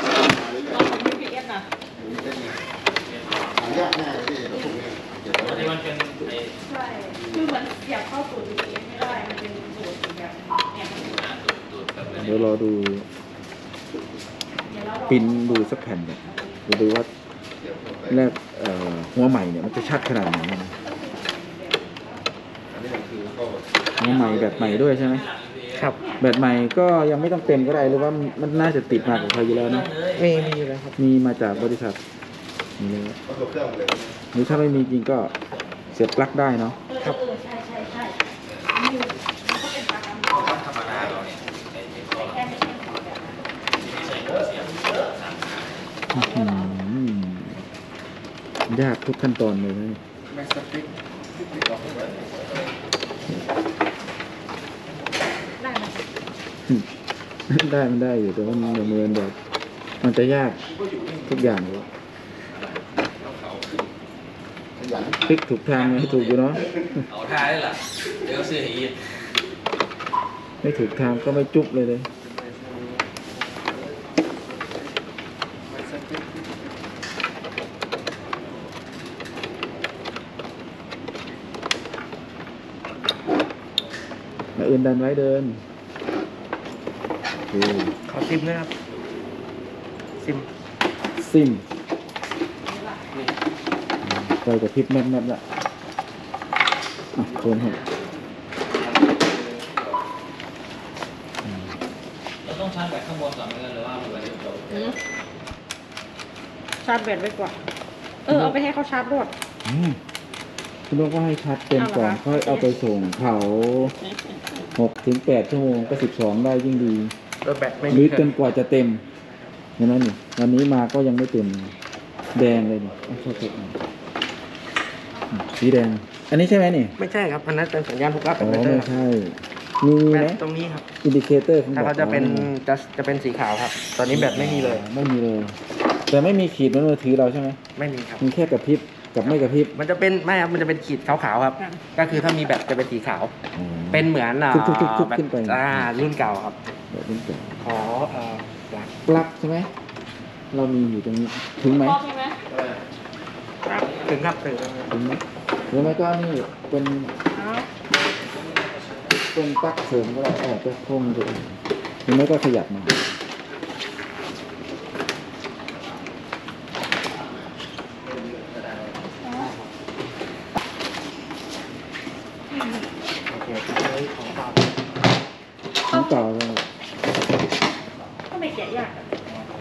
หายากแน่เลยที่เราพวกนี้เก็บไว้ที่มันเป็นไอ้ใช่ คือเหมือนเสียบเข้าสูตร บี ที เอส ไม่ได้ มันเป็นสูตรแบบเนี่ยดูดกับเดี๋ยวรอดูปริ้นดูสักแผ่นเนี่ยเดี๋ยวดูว่าแรกเอ่อหัวใหม่เนี่ยมันจะชัดขนาดไหนนะอันนี้คือก็หัวใหม่แบบใหม่ด้วยใช่ไหมครับแบบใหม่ก็ยังไม่ต้องเต็มก็ได้หรือว่ามันน่าจะติดมาของเขาอยู่แล้วนะมีมีอยู่แล้วครับมีมาจากบริษัทนี่เลยก็ตัวเครื่องเลยหรือถ้าไม่มีจริงก็เสียบปลั๊กได้เนาะครับเออใช่ใช่ใช่มันอยู่มันก็เป็นปากกาธรรมดาเราเนี่ยไอ้ไอ้ข้อแค่ไม่ใช่ของแบบนั้นที่ไม่ใส่หัวเสียบสามขาอื้อหือยากทุกขั้นตอนเลยนะไม่สติ๊กติดต่อเข้าไปได้ไหมได้มันได้อยู่แต่ว่ามันเหมือนแบบมันจะยากทุกอย่างเลยขยันคลิกถูกทางไหมถูกอยู่เนาะเอาท่าได้ล่ะเดี๋ยวซื้อให้อีกไม่ถูกทางก็ไม่จุ๊บเลยเลยมาอื่นดันไว้เดินโอเคขอซิมนะครับ ซิมซิมไฟกับพริบแมบแมบละอ่ะโคนครับเราต้องชาร์จแบตข้างบนก่อนไหมหรือว่ามันจะจบอืมชาร์จแบตไว้ก่อน เออ เอาไปให้เขาชาร์จรถอืมคุณลูกก็ให้ชัดเต็มก่อนเอาเหรอคะค่อยเอาไปส่งเขาหกถึงแปดชั่วโมงก็สิบสองได้ยิ่งดีรถแบตไม่หมีรือจนกว่าจะเต็มเห็นไหมนี่วันนี้มาก็ยังไม่เต็มแดงเลยนี่เอาเข้าไปอ่านอืมสีแดง อันนี้ใช่ไหมนี่ไม่ใช่ครับอันนั้นเป็นสัญญาณทุกรับอ๋แบอตเตอไม่ร์ใช่ มีแบไหมตตรงนี้ครับอินดิเคเตอร์ของถ้าเขาจะเป็นอ๋อจะจะเป็นสีขาวครับ ตอนนี้แบตไม่มีเลยไม่มีเลย แต่ไม่มีขีดเหมือนมือถือเราใช่ไหมไม่มีครับมีแค่กระพริบกับไม่กระพริบมันจะเป็นไม่ครับมันจะเป็นขีดขาวๆครับ ก็คือถ้ามีแบตจะเป็นสีขาวอ๋อเป็นเหมือนอ่าทุบๆๆๆแบตขึ้นไปอ่ารุ่นเก่าครับแบบนี้ก่อนขอเอ่อหลักปลั๊กใช่ไหม เรามีอยู่ตรงนี้ ถึงไหมชอบใช่ไหมถึงครับถึงถึงไหมหรือไม่ก็นี่เป็นเอาเป็นปลั๊กเสริมก็ได้เออจะพุ่งตัวเองหรือไม่ก็ขยับมาโอเคของเก่าของเก่าก็ทำไมแกะยากอะ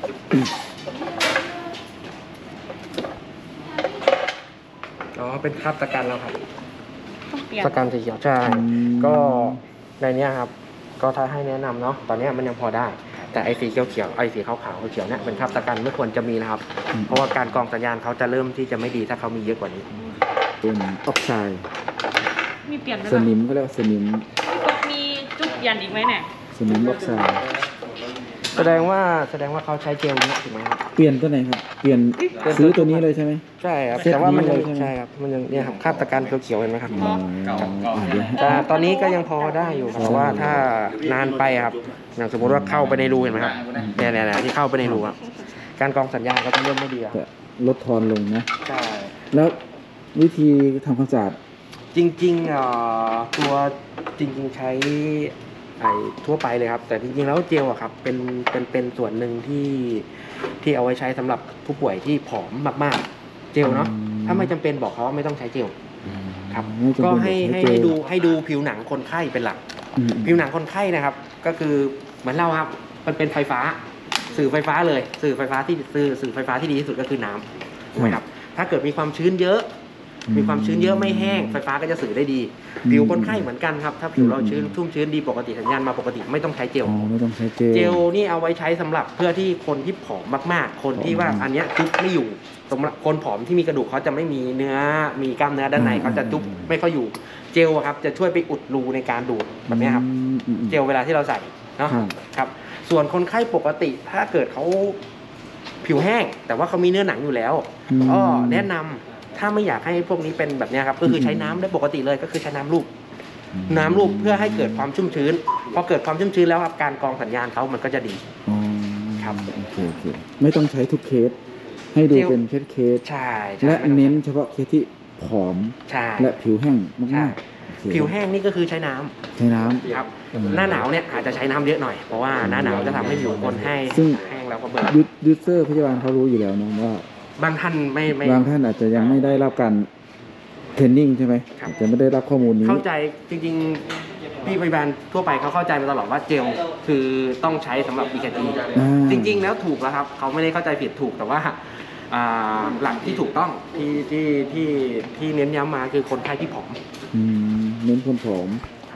อ๋อเป็นคราบตะกันแล้วครับต้องเปลี่ยนตะกันสีเขียวใช่อืมก็ในเนี้ยครับ ก็ถ้าให้แนะนำเนาะตอนเนี้ยมันยังพอได้ แต่ไอ้สีเขียวเขียวๆไอ้สีขาวขาวๆเขียวๆเนี่ยเป็นคราบตะกันไม่ควรจะมีนะครับ เพราะว่าการกรองสัญญาณเขาจะเริ่มที่จะไม่ดีถ้าเขามีเยอะกว่านี้เป็นออกไซด์มีเปลี่ยนไหมสล่ะนิมก็เรียกว่าสนิมมีจุดเปลี่ยนอีกไหมเนี่ยสนิมออกไซด์แสดงว่าแสดงว่าเขาใช้เจลเนี้ยถูกไหมครับเปลี่ยนตัวไหนครับ เปลี่ยนซื้อตัวนี้เลยใช่ไหมใช่ครับเซ็ตแต่ว่ามันยังนี้เลยใช่ไหมใช่ครับมันยังเนี่ยครับคราบตะกันเขียวๆเห็นไหมครับอ๋ออ่ะเดี๋ยวให้แต่ตอนนี้ก็ยังพอได้อยู่ครับเพราะว่าถ้านานไปครับอย่างสมมติว่าเข้าไปในรูเห็นไหมครับเนี่ยเนี่ยเนี่ยที่เข้าไปในรูครับการกรองสัญญาณก็จะเริ่มไม่ดีครับจะลดทอนลงนะใช่แล้ววิธีทำความสะอาดจริงๆเอ่อตัวจริงๆใช้ไอ้ทั่วไปเลยครับ แต่จริงๆแล้วเจลอะครับเป็นเป็นเป็นส่วนหนึ่งที่ที่เอาไว้ใช้สำหรับผู้ป่วยที่ผอมมากๆ เจลเนาะถ้าไม่จำเป็นบอกเขาว่าไม่ต้องใช้เจลครับไม่จำเป็นก็ให้ต้องให้เจลให้ดูให้ดูผิวหนังคนไข้เป็นหลักอืมผิวหนังคนไข้นะครับ ก็คือเหมือนเราครับมันเป็นไฟฟ้า สื่อไฟฟ้าเลย สื่อไฟฟ้าที่สื่อสื่อไฟฟ้าที่ดีที่สุดก็คือน้ำถูกไหมครับถ้าเกิดมีความชื้นเยอะ มีความชื้นเยอะไม่แห้งไฟฟ้าก็จะสื่อได้ดี ผิวคนไข้เหมือนกันครับถ้าผิวเราชื้นชุ่มชื้นดีปกติสัญญาณมาปกติไม่ต้องใช้เจลอ๋อไม่ต้องใช้เจลเจลนี่เอาไว้ใช้สำหรับเพื่อที่คนที่ผอมมากๆ คนที่ว่าอันเนี้ยจุ๊บไม่อยู่สำหรับคนผอมที่มีกระดูกเขาจะไม่มีเนื้อมีกล้ามเนื้อด้านในเขาจะจุ๊บไม่ค่อยอยู่เจลอะครับจะช่วยไปอุดรูในการดูดแบบเนี้ยครับอืมอืมอืมเจลเวลาที่เราใส่เนาะครับครับ ส่วนคนไข้ปกติถ้าเกิดเขาผิวแห้ง แต่ว่าเขามีเนื้อหนังอยู่แล้วอืมก็แนะนำถ้าไม่อยากให้พวกนี้เป็นแบบเนี้ยครับก็คือใช้น้ำได้ปกติเลยก็คือใช้น้ำลูบน้ำลูบเพื่อให้เกิดความชุ่มชื้นพอเกิดความชุ่มชื้นแล้วครับการกรองสัญญาณเขามันก็จะดีอ๋อครับโอเคโอเคไม่ต้องใช้ทุกเคส ให้ดูเจลเป็นเคสเคสใช่ใช่และไม่ต้องเน้นเฉพาะเคสที่ผอมใช่และผิวแห้งใช่มากๆโอเคผิวแห้งนี่ก็คือใช้น้ำใช้น้ำครับอืมหน้าหนาวเนี่ยอาจจะใช้น้ำเยอะหน่อยเพราะว่าหน้าหนาวจะทำให้ผิวคนให้ซึ่งแห้งแล้วก็เบิร์นยูยูเซอร์พยาบาลเขารู้อยู่แล้วนะว่าบางท่านไม่ไม่บางท่านอาจจะยังไม่ได้รับการเทรนนิ่งใช่ไหมครับอาจจะไม่ได้รับข้อมูลนี้เข้าใจจริงๆพี่พยาบาลทั่วไปเขาเข้าใจมาตลอดว่าเจลคือต้องใช้สำหรับบีเคทีอ่าจริง ๆ แล้วถูกแล้วครับเขาไม่ได้เข้าใจผิดถูกแต่ว่าอ่าหลักที่ถูกต้องที่ที่ที่ที่เน้นย้ำมาคือคนไข้ที่ผอมอืมเน้นคนผอม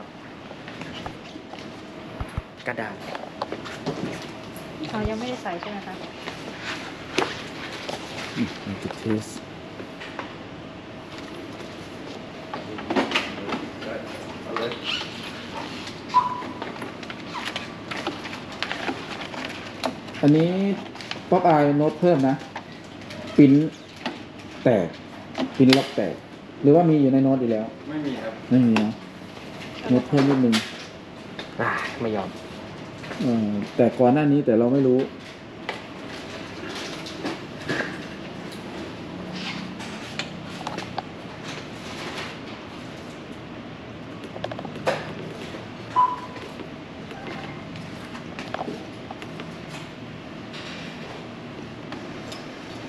กระดาษอ๋อยังไม่ได้ใส่ใช่ไหมคะเราจะเทสอันนี้ป๊อปอายโน้ตเพิ่มนะปิ้นแตกปิ้นล็อกแตก หรือว่ามีอยู่ในโน้ตอยู่แล้วไม่มีครับไม่มีนะโน้ตเพิ่มนิดนึงอ่าไม่ยอมเออแต่ก่อนหน้านี้แต่เราไม่รู้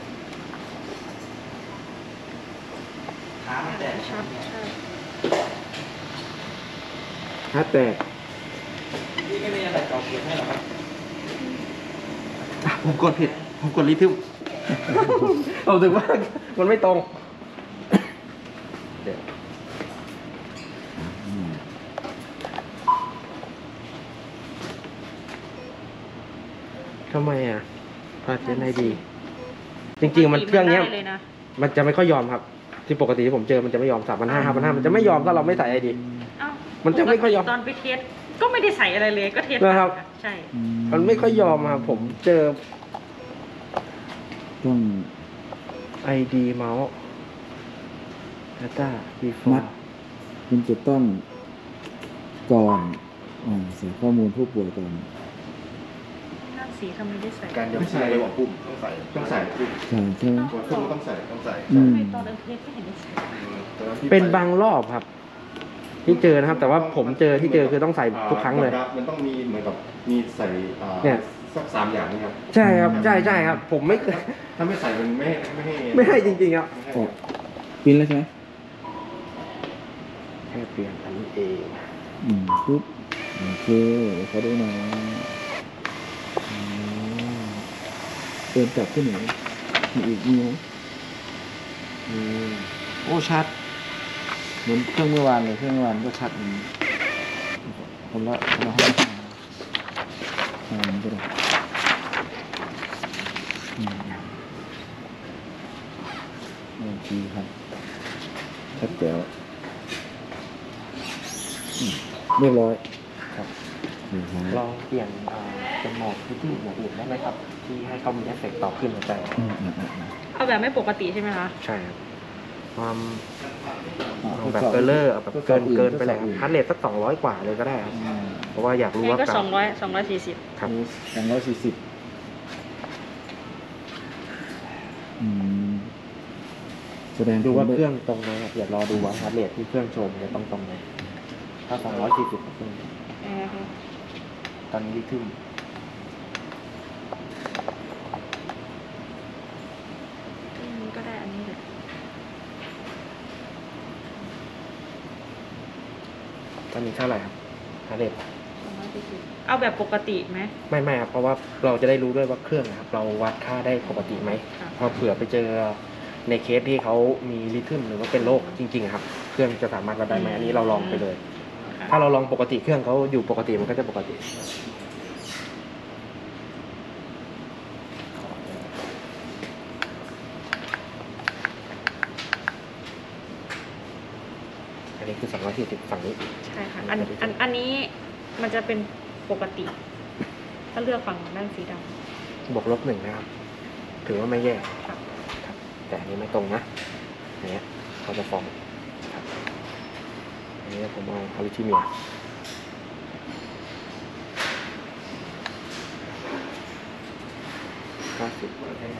ชัดใช่ฮาร์ดแตกพี่ไม่มีอะไรจอเขียนให้หรอครับอ่ะผมกดผิดผมกดลิทึม เอาถึงว่ามันไม่ตรงเดี๋ยวทำไมอ่ะพาเจนไอดี จริง ๆ มันเครื่องเนี้ยได้เลยนะมันจะไม่ค่อยยอมครับ ที่ปกติที่ผมเจอมันจะไม่ยอมสามพันห้าห้าพันห้ามันจะไม่ยอมถ้าเราไม่ใส่ไอดีเอ้ามันจะไม่ค่อยยอมตอนไปเทสก็ไม่ได้ใส่อะไรเลยก็เทสนะครับใช่มันไม่ค่อยยอมครับผมเจอต้องไอดีเมาส์ data มัด before คุณจะต้องก่อนอ่าใส่ข้อมูลผู้ป่วยก่อนนั่นสีทำไมได้ใส่การยังไม่ใส่เลยบอกปุ่มต้องใส่ต้องใส่ปุ่มใช่ใช่ไหมกดปุ่มต้องใส่ต้องใส่อืมไม่ตอนเดินเทสไม่เห็นได้ใส่ตอนนั้นที่เป็นบางรอบครับ ที่เจอนะครับ แต่ว่าผมเจอที่เจอคือต้องใส่ทุกครั้งเลยมันต้องมีเหมือนกับมีใส่อ่าเนี่ยสักสามอย่างนี่ครับใช่ครับใช่ใช่ครับ ผมไม่เคยถ้าไม่ใส่มันไม่ไม่ให้ไม่ให้จริงๆครับไม่ให้ออกปิ้นแล้วใช่ไหมแค่เปลี่ยนอันนี้เองอืมปุ๊บโอเคเดี๋ยวเขาดูหน่อยอืมเติมกลับขึ้นหน่อยมีอีกมีไหมอืมโอ้ชัดเหมือนเครื่องเมื่อวานเลยเครื่องเมื่อวานก็ชัดเหมือนคนละคนละห้องอ่ามันก็ได้อืมโอเคครับชัดแจ๋วอืมเรียบร้อยครับเรียบร้อยลองเปลี่ยนอ่าเป็นโหมดที่อย่างอื่นได้ไหมครับ ที่ให้เขามีเอฟเฟกต์ต่อขึ้นหัวใจอืมอืมอืมอืมเอาแบบไม่ปกติใช่ไหมคะใช่ครับความอ่าเอาแบบทดสเกอร์เลอร์เอาแบบทดสเกิอบนอื่เกินไปเลยทดสอบอื่ฮาร์ดเรทสักสองร้อยกว่าเลยก็ได้ครับอืมเพราะว่าอยากรู้งั้ว่านก็กราสฟองร้อยสองร้อยสี่สิบครับสองร้อยสี่สิบอืมแสดงดูว่าผลเครื่องตรงไหมครับอยากรอดูว่าฮาร์ดเรทที่เครื่องโชว์มันจะต้องตรงไหมถ้าสองร้อยสี่สิบขึ้นตอนนี้ดีขึ้นก็ได้อันนี้เลยตอนนี้เท่าไหร่ครับฮาร์ดเรทสองร้อยสี่สิบเอาแบบปกติไหมไม่ไม่ครับเพราะว่าเราจะได้รู้ด้วยว่าเครื่องนะครับเราวัดค่าได้ปกติไหมค่ะพอเผื่อไปเจอในเคสที่เขามีริทึมหรือว่าเป็นโรคจริงๆอะครับ เครื่องจะสามารถวัดได้ไหมอันนี้เราลองไปเลยค่ะถ้าเราลองปกติเครื่องเขาอยู่ปกติมันก็จะปกติ อันนี้คือสองร้อยสี่สิบฝั่งนี้ใช่ค่ะ อันอันอันนี้มันจะเป็นปกติ ถ้าเลือกฝั่งด้านสีดบวกลบหนึ่งนะครับ ถือว่าไม่แย่ำค่ะครับแต่อันนี้ไม่ตรงนะอย่างเงี้ยเขาจะฟ้องครับอันนี้ผมเอาอาริทิเมียเก้าสิบ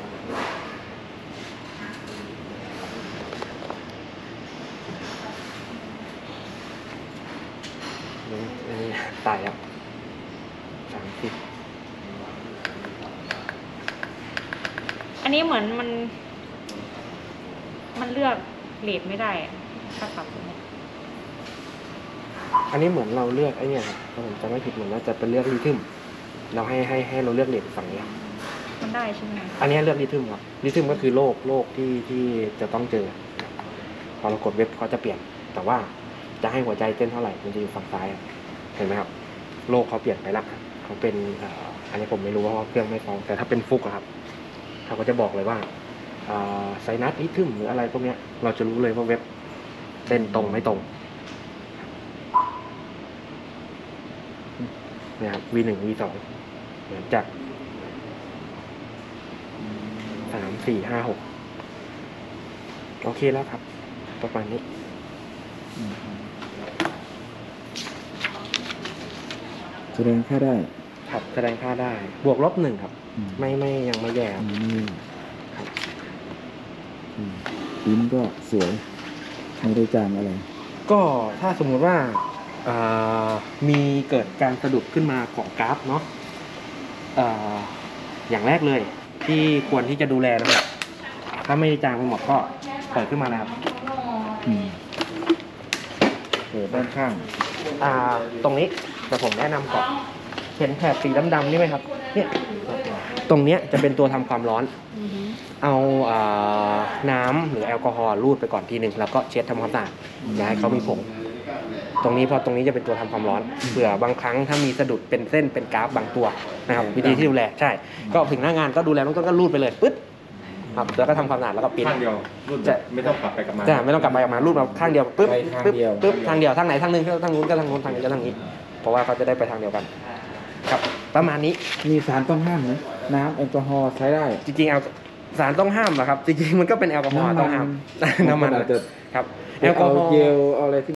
นี่อันนี้ตายแล้วสามสิบอันนี้เหมือนมัน มันเลือกเลทไม่ได้อะถ้าปรับตรงนี้อันนี้เหมือนเราเลือกไอ้เนี่ยครับถ้าผมจำไม่ผิดเหมือนว่าจะเป็นเลือกริทึมเราให้ให้ให้เราเลือกเลทฝั่งนี้มันได้ใช่ไหมอันนี้เลือกริทึมครับริทึมก็คือโรคโรคที่ที่จะต้องเจอ พอเรากดเว็บเขาจะเปลี่ยน แต่ว่าจะให้หัวใจเต้นเท่าไหร่มันจะอยู่ฝั่งซ้ายครับเห็นไหมครับโรคเขาเปลี่ยนไปละเขาเป็นเอ่ออันนี้ผมไม่รู้เพราะว่าเครื่องไม่ฟ้องแต่ถ้าเป็นฟุกอะครับเขาก็จะบอกเลยว่าไซนัสริทึมหรืออะไรพวกเนี้ยเราจะรู้เลยว่าเว็บเต้นตรงไม่ตรงเนี่ยครับ วี หนึ่ง วี สองเหมือนจากสามสี่ห้าหกโอเคแล้วครับ ประมาณนี้อืมแสดงค่าได้ครับแสดงค่าได้ บวกลบหนึ่งครับอืมไม่ไม่ยังไม่แย่คอัรับนนี้ครับอืมปิ้นก็สวยไม่ได้จางอะไรก็ถ้าสมมุติว่าเอ่อมีเกิดการสะดุดขึ้นมาของกราฟเนาะเอ่ออย่างแรกเลยที่ควรที่จะดูแลนะครับ ถ้าไม่ได้จางไปหมดก็เปิดขึ้นมานะครับอืมเปิดด้านข้างอ่าตรงนี้แต่ผมแนะนำก่อนเห็นแถบสีดำๆนี่ไหมครับเนี่ยตรงเนี้ยจะเป็นตัวทำความร้อนอือฮึเอาอ่าน้ำหรือแอลกอฮอล์รูดไปก่อนทีหนึ่งแล้วก็เช็ดทำความสะอาดอย่าให้เขามีผงตรงนี้เพราะตรงนี้จะเป็นตัวทำความร้อนเผื่อบางครั้งถ้ามีสะดุดเป็นเส้นเป็นกราฟบางตัวนะครับวิธีที่ดูแลใช่ ก็ถึงหน้างานก็ดูแลมันก็รูดไปเลยปึ๊ดครับแล้วก็ทำความสะอาดแล้วก็ปิ้นข้างเดียวรุ่นจะไม่ต้องกลับไปกลับมาจ้ะไม่ต้องกลับไปกลับมารูดมาข้างเดียวปึ๊บไปทางปึ๊บเดียวปึ๊บทางเดียวทางไหนทางหนึงก็ทางนู้นก็ทางนู้นทางนี้ก็ทางนี้ เพราะว่าเขาจะได้ไปทางเดียวกันครับประมาณนี้มีสารต้องห้ามไหมน้ำแอลกอฮอล์ใช้ได้จริงๆแอลสารต้องห้ามเหรอครับ จริงๆมันก็เป็นแอลกอฮอล์ต้องห้ามน้ำมันอาจจะครับแอแอลลกกออฮฮออล์ล์เจลเอาอะไรที่